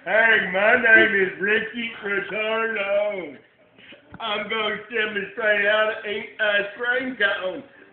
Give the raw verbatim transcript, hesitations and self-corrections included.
Hey, my name is Ricky Retardo. I'm going to demonstrate how to eat ice cream cone.